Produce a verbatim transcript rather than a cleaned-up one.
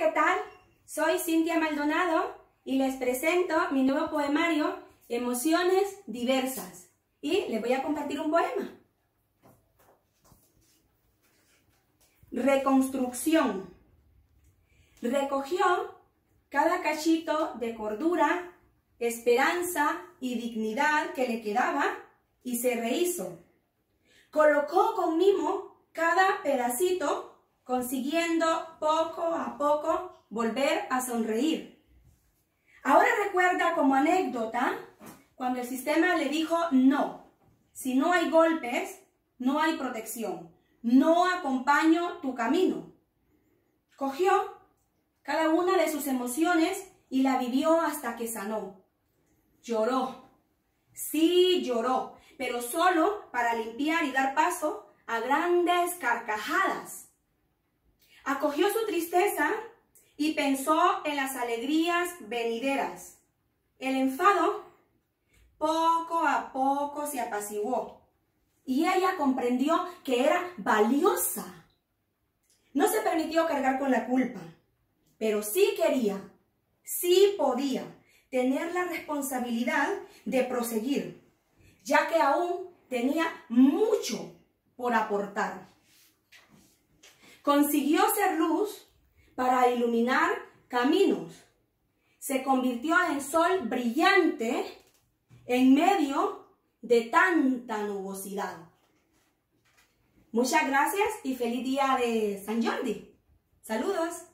¿qué tal? Soy Cintia Maldonado y les presento mi nuevo poemario Emociones Diversas. Y les voy a compartir un poema. Reconstrucción. Recogió cada cachito de cordura, esperanza y dignidad que le quedaba y se rehizo. Colocó con mimo cada pedacito, consiguiendo poco a poco volver a sonreír. Ahora recuerda como anécdota cuando el sistema le dijo no. Si no hay golpes, no hay protección. No acompaño tu camino. Cogió cada una de sus emociones y la vivió hasta que sanó. Lloró. Sí, lloró, pero solo para limpiar y dar paso a grandes carcajadas. Acogió su tristeza y pensó en las alegrías venideras. El enfado poco a poco se apaciguó y ella comprendió que era valiosa. No se permitió cargar con la culpa, pero sí quería, sí podía tener la responsabilidad de proseguir, ya que aún tenía mucho por aportar. Consiguió ser luz para iluminar caminos. Se convirtió en sol brillante en medio de tanta nubosidad. Muchas gracias y feliz día de San Jordi. Saludos.